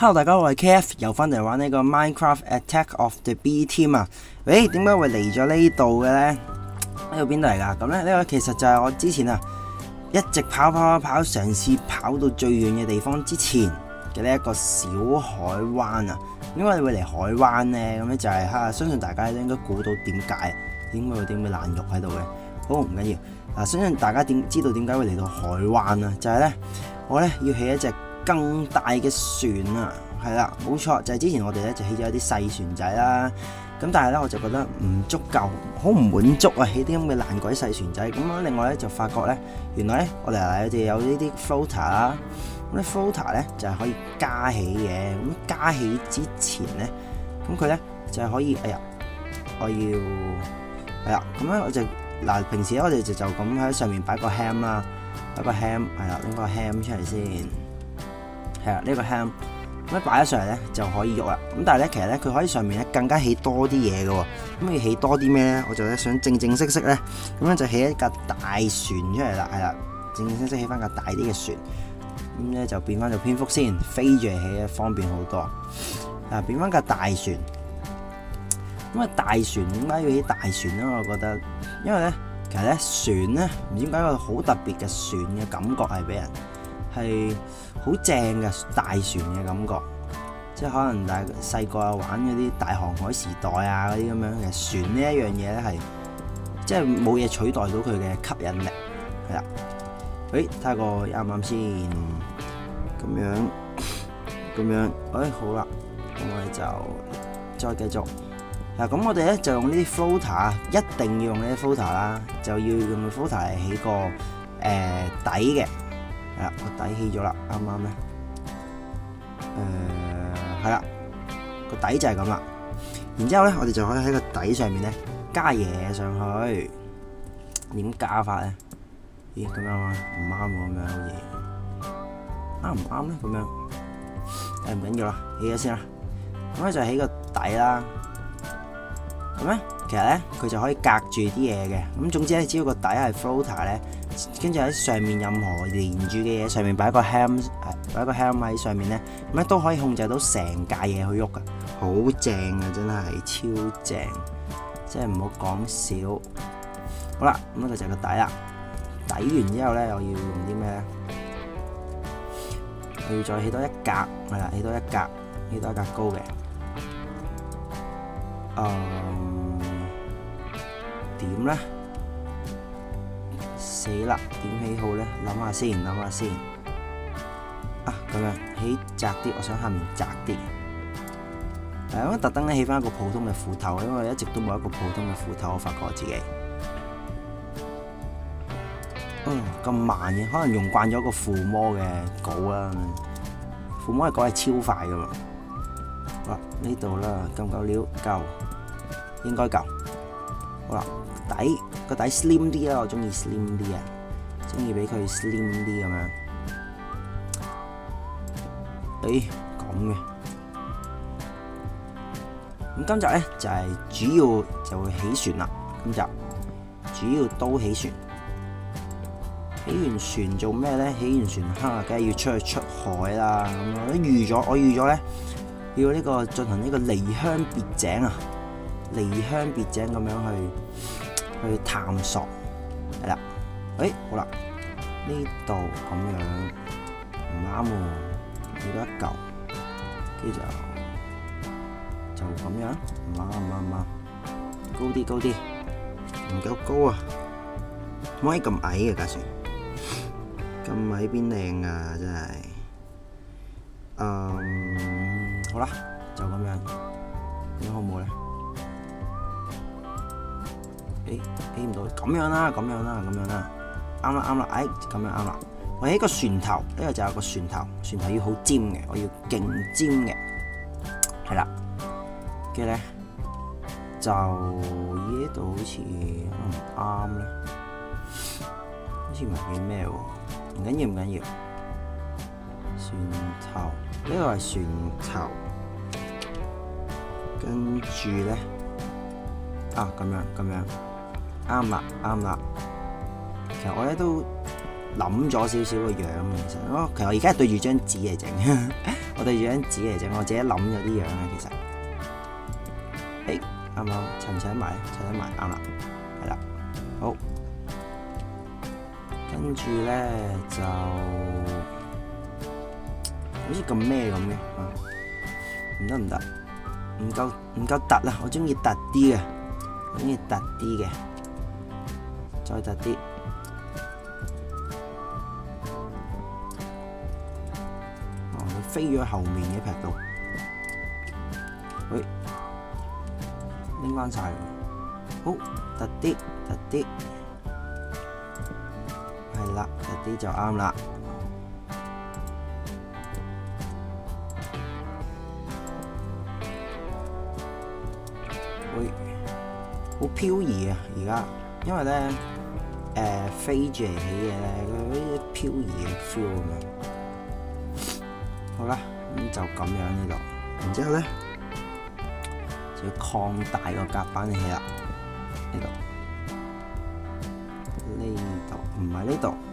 Hello， 大家好，我係 KF， 又翻嚟玩呢個 Minecraft Attack of the B Team 啊！點解會嚟咗呢度嘅呢？呢度邊度嚟㗎？咁咧呢個其實就係我之前一直跑，嘗試跑到最遠嘅地方之前嘅呢一個小海灣啊！點解你會嚟海灣呢？咁咧就係相信大家都應該估到點解會爛肉喺度嘅。好，唔緊要，相信大家知道點解會嚟到海灣啊？就係呢，我呢要起一隻更大嘅船啊，係啦，冇錯，就係之前我哋咧就起咗一啲細船仔啦，咁但係咧我就覺得唔足夠，好唔滿足啊，起啲咁嘅爛鬼細船仔。咁另外咧就發覺咧，原來咧我哋有呢啲 floater 啦，咁啲 floater 咧就係可以加起嘅，咁加起之前咧，咁佢咧就係可以，我要咁咧我就平時咧我哋就咁喺上面擺個 ham 啦，擺個 ham 係啦，拎個 ham 出嚟先。係啦，呢個 ham 咁擺咗上嚟咧就可以喐啦。咁但係咧，其實咧佢可以上面咧更加起多啲嘢嘅喎。咁要起多啲咩咧？我就咧想正式咧，咁樣就起一架大船出嚟啦。係啦，正式起翻架大啲嘅船。咁咧就變翻做蝙蝠先，飛住嚟起咧方便好多。變翻架大船。咁大船點解要起大船咧？我覺得，因為咧其實咧船咧唔知點解一個好特別嘅船嘅感覺係俾人。係好正嘅大船嘅感覺，即係可能細個玩嗰啲大航海時代啊嗰啲咁樣嘅船呢一樣嘢咧係，即係冇嘢取代到佢嘅吸引力，係啦。睇下個啱唔啱先，咁樣，好啦，咁我哋就再繼續。咁我哋咧就用呢啲 floater， 一定要用呢啲 floater 啦，就要用 floater 嚟起個底嘅。係啦，個底起咗啦，啱啱咧？係啦，個底就係咁啦。然之後咧，我哋就可以喺個底上面咧加嘢上去。點加法咧？咦，咁樣啊？唔啱喎，咁樣好似啱唔啱咧？咁樣唔緊要啦，起咗先啦。咁咧就起個底啦。咁咧，其實咧佢就可以隔住啲嘢嘅。咁總之咧，只要個底係 floater 咧。跟住喺上面任何連住嘅嘢上面擺個 ham 喺上面咧，咁咧都可以控制到成架嘢去喐噶，好正啊！真係超正，真係唔好講笑。好啦，咁呢個就係個底啦。底完之後咧，我要用啲咩咧？我要再起多一格，係啦，起多一格高嘅。點咧？死啦！點起好咧？諗下先。咁樣起窄啲，我想下面窄啲。咁特登咧起翻一個普通嘅斧頭，因為一直都冇一個普通嘅斧頭，我發覺我自己。咁慢嘅，可能用慣咗個附魔嘅鎬啦。附魔嘅鎬係超快噶嘛。好啦，呢度啦，夠唔夠料？夠，應該夠。好啦。個底 slim 啲啦，我中意 slim 啲啊，中意俾佢 slim 啲咁樣。咁嘅。咁今集咧就係主要就會起船啦。今集主要都起船。起完船做咩咧？起完船梗係要出海啦。咁我預咗咧要呢個進行呢個離鄉別井啊，離鄉別井咁樣去探索，係啦，好啦，呢度咁樣唔啱喎，起多一嚿，跟住就咁樣，唔啱，高啲，唔夠高啊，唔可以咁矮嘅架船，咁矮邊靚啊，真係，好啦，就咁樣，好唔好咧？起唔到，咁樣啦，啱啦，咁樣啱啦。我起個船頭，呢個就有個船頭要好尖嘅，我要勁尖嘅，係啦。跟住咧就呢度好似唔啱咧，好似唔係幾咩喎，唔緊要。船頭呢個係船頭，跟住咧咁樣。啱啦，其實我咧都諗咗少少個樣其實，其實我而家係對住張紙嚟整，我對住張紙嚟整，我自己諗咗啲樣啊，其實。啱唔啱？襯唔襯得埋？襯得埋，啱啦，係啦，好。跟住咧就好似咁咩咁嘅，唔得唔得，唔夠突啦，我中意突啲嘅，我中意突啲嘅，再突啲。佢飛咗後面嘅劈到，喂，拎翻晒，好，突啲，突啲。係啦，突啲就啱啦。會好飄移啊！而家因為咧飛住嚟起嘢咧，佢啲飄移嘅 feel 咁樣。好啦，咁就咁樣呢度，然之後咧就要擴大個夾板嚟起啦，呢度。唔係呢度，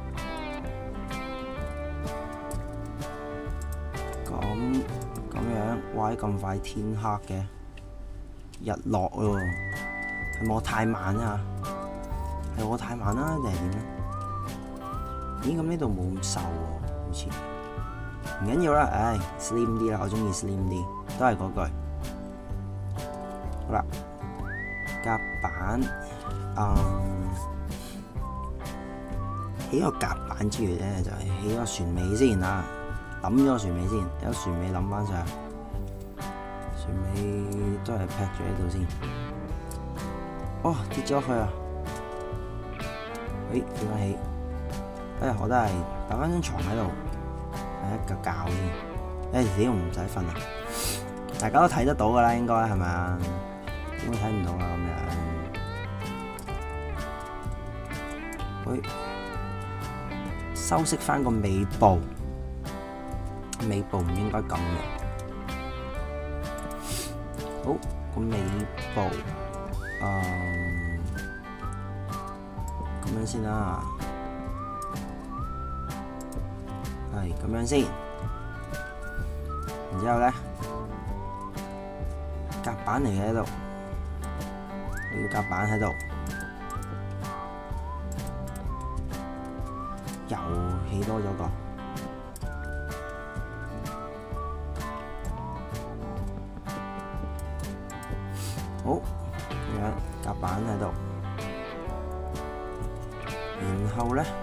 咁樣，哇！咁快天黑嘅，日落咯，係咪我太慢啊？係我太慢啦，定係點咧？咦，咁呢度冇咁瘦喎，好似唔緊要啦，唉 ，slim 啲啦，我中意 slim 啲，都係嗰句。好啦，夾板，起個夾板之餘咧，就係起個船尾先啊！諗咗個船尾先，有船尾諗翻上，船尾都係劈咗喺度先。哦，跌咗去啊！起翻起，我都係擺翻張床喺度，一個覺先。屌唔使瞓啊！大家都睇得到噶啦，應該係咪啊？點會睇唔到啊？咁樣，喂。修飾翻個尾部，尾部唔應該咁嘅。好，個尾部，咁樣先啦，係咁樣先。然之後咧，夾板嚟嘅喺度，我要夾板喺度。又起多咗個，好，咁樣夾板喺度，然後咧，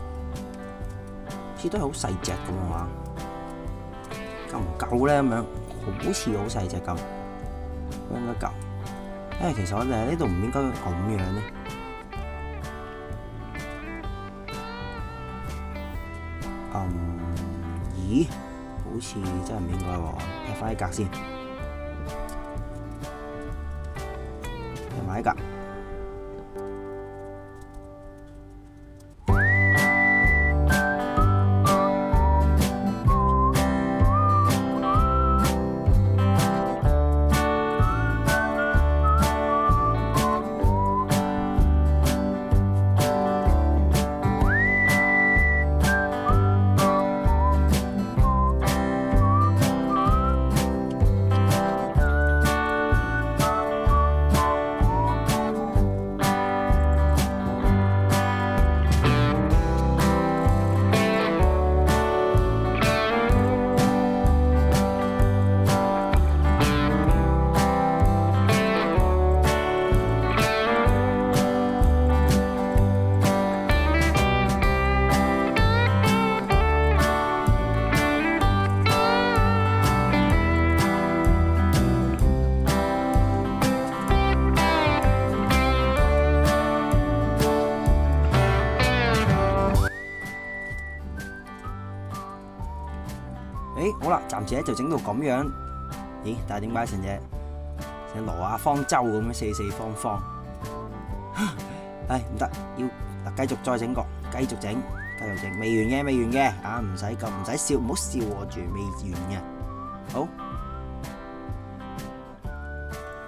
似都係好細隻咁啊嘛，夠唔夠咧？咁樣好似好細隻咁，應該夠。其實我哋喺呢度唔應該咁樣咧。咦，好似真係唔應該喎，劈翻啲格先，劈埋啲格。好啦，暫時咧就整到咁樣。咦？但係點解成隻挪亞方舟咁樣四四方方？唉，唔得，要嗱繼續再整個，繼續整，未完嘅啊！唔使咁，唔使笑，唔好笑我住，未完嘅。好，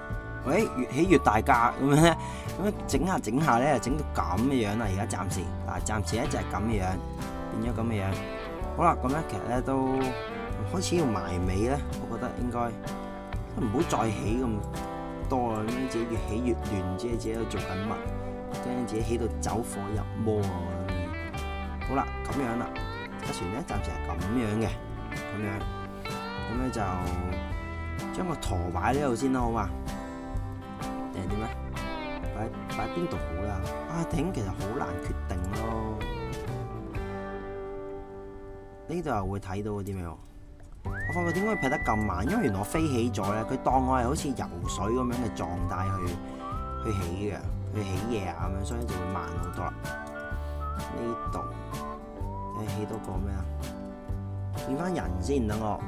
喂，越起越大格咁樣咧，咁樣整下整下咧，整到咁嘅樣啦。而家暫時咧就係咁嘅樣，變咗咁嘅樣。好啦，咁咧其實咧都開始要埋尾咧，我覺得應該唔好再起咁多啦，咁樣自己越起越亂，唔知自己喺度做緊乜，驚自己起到走火入魔啊！好啦，咁樣啦，架船咧暫時係咁樣嘅，咁咧就將個舵擺喺呢度先啦，好嘛？定係點咧？擺邊度好啦？頂，其實好難決定咯。呢度又會睇到嗰啲咩？我發覺點解劈得咁慢？因為原來我飛起咗咧，佢當我係好似游水咁樣嘅狀態去起嘅，去起嘢啊咁樣，所以就會慢好多啦。呢度起多個咩啊？變翻人先，等我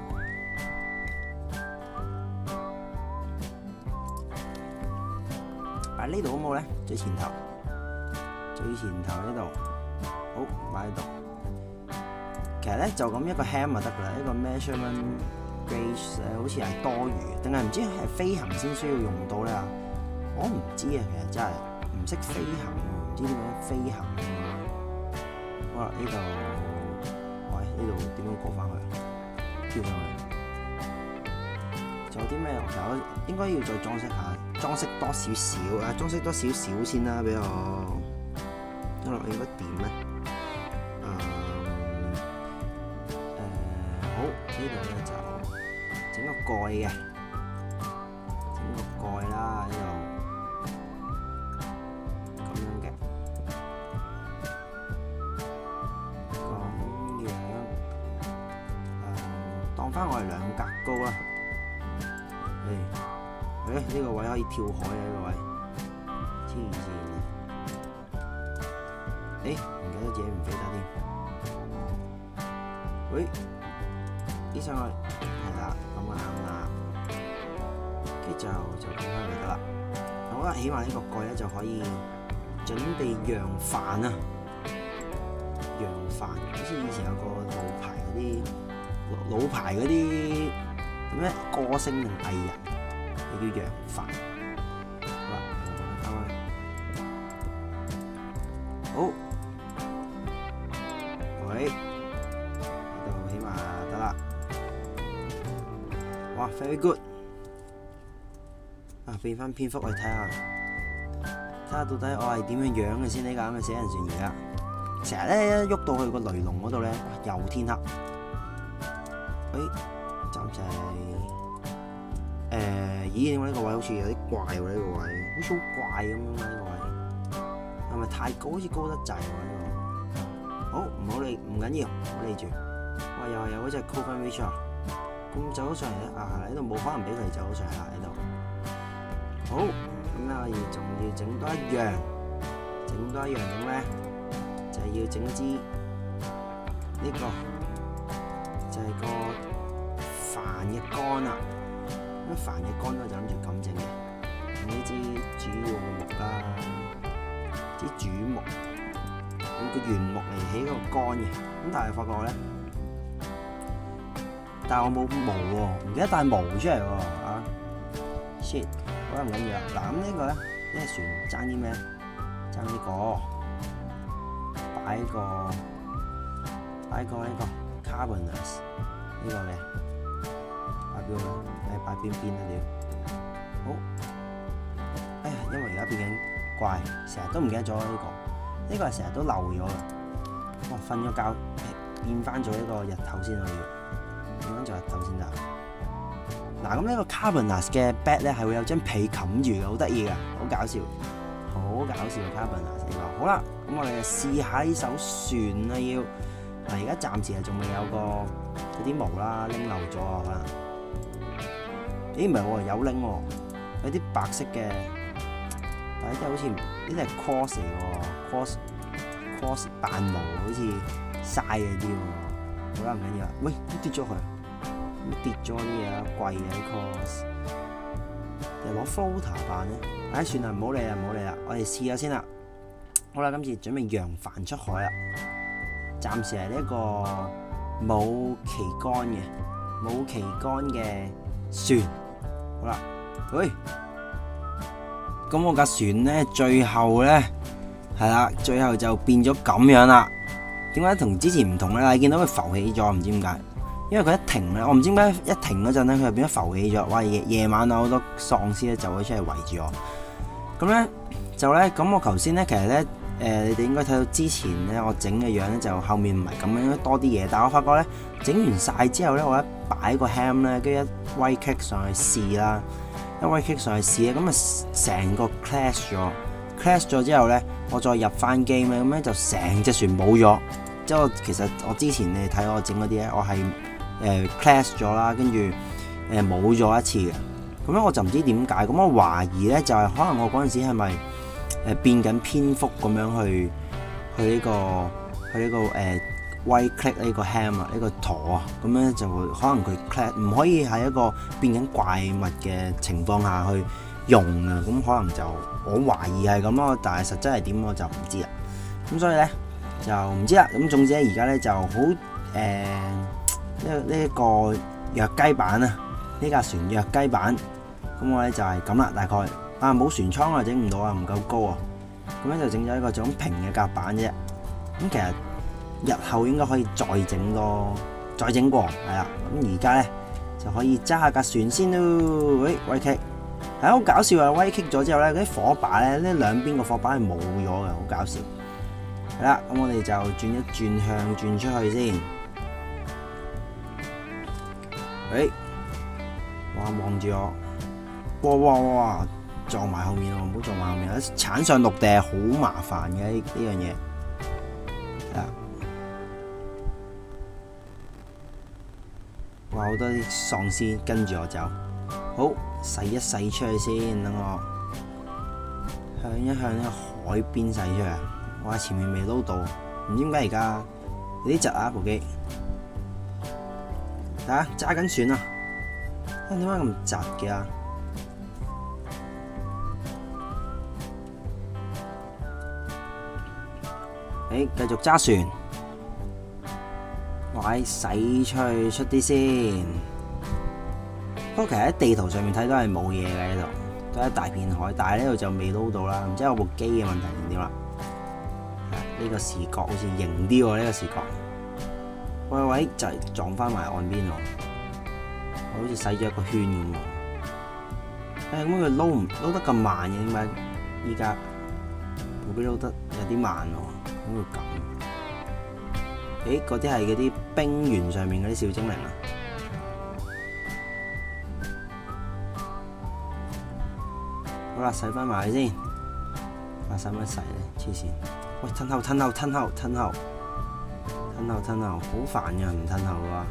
擺呢度好冇咧？最前頭呢度，好擺喺度。其實咧就咁一個 ham 就得噶啦，一個 measurement gauge 好似係多餘，定係唔知係飛行先需要用到咧？我唔知啊，其實真係唔識飛行，唔知點樣飛行啊！好啦，呢度，喂，呢度點樣過翻去？跳上去。仲有啲咩？我應該要再裝飾下，裝飾多少少啊？裝飾多少少先啦，俾我。咁落應該點咧？呢度咧就整個蓋嘅，整個蓋啦，呢度咁樣嘅，咁樣當翻我係兩格高啦。呢個位可以跳海啊！呢個位黐線，唔記得自己唔飛得添。喂！飛上去係啦，咁啱啦，跟住就變翻就得啦。好啦，起碼呢個蓋咧就可以準備揚帆啊！揚帆好似以前有個老牌嗰啲咩歌星定藝人，佢叫揚帆。好啦，翻去，好，喂，呢度起碼得啦。哇 ，very good！ 變翻蝙蝠去睇下到底我係點樣樣嘅先呢？咁嘅死人船而家，成日咧喐到去個雷龍嗰度咧，又天黑。暫時咦？點解呢個位好似有啲怪喎？呢個位好似好怪咁樣啊！呢個位係咪太高？好似高得滯喎呢個。好，唔好理，唔緊要，唔好理住。哇！又係有嗰隻 Coven Witch 啊！咁走咗上嚟咧，呢度冇可能俾佢走咗上嚟啦，呢度。好，咁啊，仲要整多一樣，整咩？就係要整支呢個，就係個帆嘅杆啦。咁帆嘅杆咧就諗住咁整嘅，用呢支主要嘅木啦，支主木，用個原木嚟起個杆嘅。咁但係發覺咧。但係我冇毛喎，唔記得帶毛出嚟喎shit， 好啦，唔緊要啦。嗱，咁呢個咧，呢隻船爭啲咩？爭呢個，擺個呢個 Carbonus 呢個嘅，擺邊度？擺邊啊你？好，因為而家變緊怪，成日都唔記得咗呢個係成日都漏咗嘅。哇，瞓咗覺，變翻咗呢個日頭先我要。點樣做日頭先得？嗱，咁呢個 Carbonus 嘅 bed 咧係會有張被冚住嘅，好得意嘅，好搞笑嘅 Carbonus 呢個。好啦，咁我哋就試下呢艘船啦，要嗱，而家暫時係仲未有個嗰啲毛啦，拎漏咗啊可能。咦，唔係喎，有拎喎，有啲白色嘅，但係即係好似呢啲係 cross 嚟嘅 cross 扮毛，好似嘥嗰啲喎。好啦，唔緊要啦。喂，跌咗佢，跌咗啲嘢啦，貴嘅啲 cross， 又攞 floater 扮咧。算啦，唔好理啦，我哋試下先啦。好啦，今次準備揚帆出海啦。暫時係呢一個冇旗杆嘅船。好啦，喂， 咁我架船呢，最後呢，係啦，最後就變咗咁樣啦。點解同之前唔同呢？你見到佢浮起咗，唔知點解。因為佢一停呢，我唔知點解一停嗰陣呢，佢就變咗浮起咗。哇！夜晚啊，好多喪屍咧走咗出嚟圍住我。咁呢，就呢，咁我頭先呢，其實呢，你哋應該睇到之前呢，我整嘅樣呢，就後面唔係咁樣，應該多啲嘢。但係我發覺呢，整完晒之後呢，我一擺個 ham 呢，跟住一威 kick 上去試啦，一威 kick 上去試咧，咁啊成個 clash 咗之後呢，我再入翻 game 咧，咁咧就成隻船冇咗。即係其實我之前你睇我整嗰啲咧，我係clash 咗啦，跟住冇咗一次嘅。咁咧我就唔知點解，咁我懷疑咧就係可能我嗰陣時係咪變緊蝙蝠咁樣去呢個威 click 呢個 ham 啊，呢個舵啊，咁咧就會可能佢 clash 唔可以喺一個變緊怪物嘅情況下去用啊，咁可能就我懷疑係咁咯，但係實質係點我就唔知啦。咁所以咧就唔知啦。咁總之咧而家咧就好呢一個弱雞版啊，呢架船弱雞版。咁我咧就係咁啦，大概冇船艙啊，整唔到啊，唔夠高啊。咁咧就整咗一個種平嘅甲板啫。咁其實日後應該可以再整過，係啦。咁而家咧就可以揸下架船先咯。喂，威棘係好搞笑啊！威棘咗之後咧，嗰啲火把咧，呢兩邊個火把係冇咗嘅，好搞笑。係啦，咁我哋就轉一轉向，轉出去先。喂，哇，望住我，哇，撞埋後面喎，唔好撞埋後面，鏟上陸地係好麻煩嘅呢樣嘢。哇！好多啲喪屍跟住我走，好洗一洗出去先，等我向一向呢個海邊洗出嚟。哇！前面未撈到，唔知點解而家有啲窒啊部機。睇下揸緊船啊！點解咁窒嘅啊？繼續揸船。喂，洗出啲先。不過其實喺地圖上面睇都係冇嘢嘅，呢度都係一大片海，但係呢度就未撈到啦，唔知有部機嘅問題定點啦。呢個視覺好似型啲喎，呢個視覺。喂，就係撞翻埋岸邊喎，我好似洗咗一個圈咁喎。咁佢撈得咁慢嘅，點解依家部機撈得有啲慢喎？點會咁？嗰啲係嗰啲冰原上面嗰啲小精靈啊！好啦，洗翻埋先。使乜洗咧？黐線！喂，褪後，好煩嘅，唔褪後嘅話。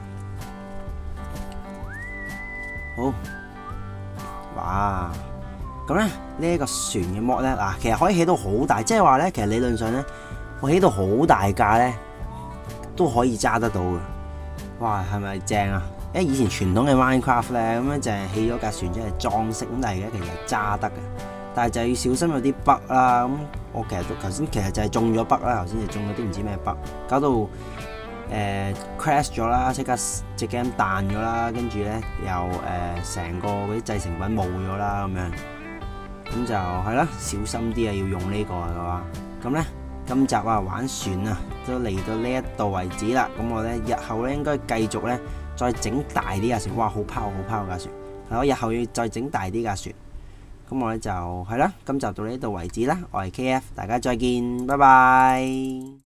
好，哇！咁咧呢一個船嘅 mod 咧，嗱，其實可以起到好大，即係話咧，其實理論上咧，我起到好大架咧，都可以揸得到嘅。哇，係咪正啊？因為以前傳統嘅 Minecraft 咧，咁樣就係起咗架船出嚟裝飾，咁但係而家其實係揸得嘅，但係就要小心有啲 bug 啦。咁我其實頭先其實就係中咗 bug 啦，頭先就中咗啲唔知咩 bug，搞到crash 咗啦，即刻隻 game 彈咗啦，跟住咧又成個嗰啲製成品冇咗啦咁樣，咁就係啦，小心啲啊，要用呢個嘅話，咁咧。今集啊玩船啊都嚟到呢一度為止啦，咁我咧日後咧應該繼續咧再整大啲架船，哇好拋架船，係我日後要再整大啲架船，咁我咧就係啦，今集到呢度為止啦，我係 KF，大家再見，拜拜。